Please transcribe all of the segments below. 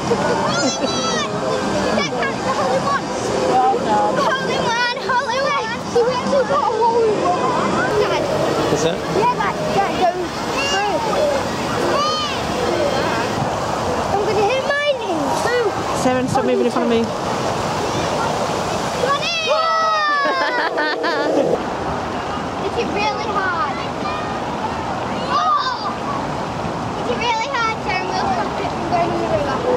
That counts the hole in one. Well done. Hole in one, hole in one. So we actually got a hole in one. Dad. Is it? Yeah, that goes through. I'm going to hit mine in two. Seren, stop moving in front of me. Got it! Hit it really hard. Oh! Hit it really hard, Seren. We'll stop it from going in the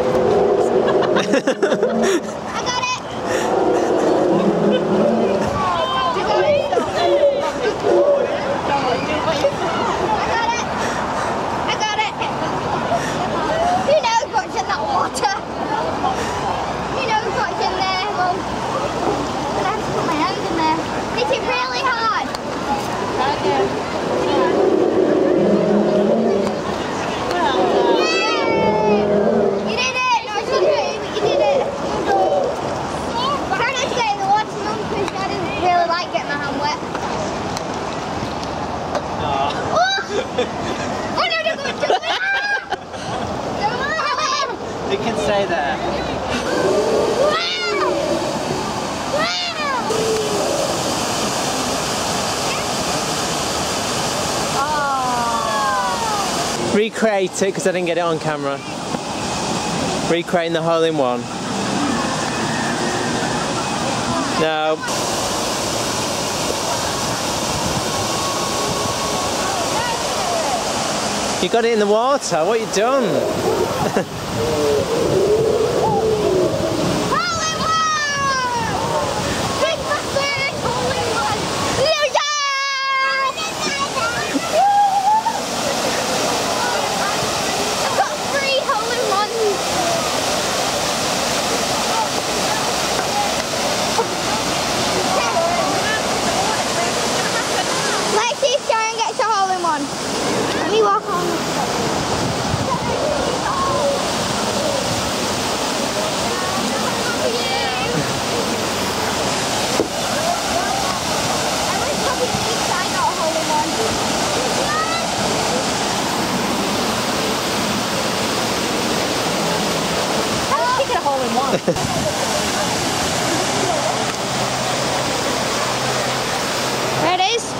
river. I got it! I got it! Who knows what's in that water? Who knows what's in there? Well, I'm going to have to put my hand in there. Hit it really hard! You did it! No, it's not good, but you did it. Try not to get in the water, Mum, because I didn't really like getting my hand wet. Oh! Oh no, don't go into it! You can stay there. Wow! Wow! Oh! Recreate it because I didn't get it on camera. Recreating the hole in one. No. You got it in the water. What have you done? Hole in one! It's my third hole in one! Loser! I've got 3 hole in ones. Let's see if Seren gets a hole in one. Let me walk on. There it is.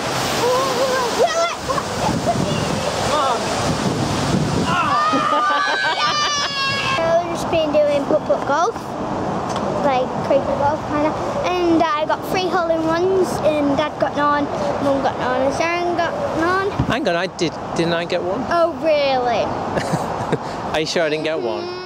I've just been doing putt-putt golf, like crazy golf kind of, and I got 3 hole in ones, and Dad got none, Mum got none, and Seren got none. Hang on, didn't I get one? Oh really? Are you sure I didn't get one?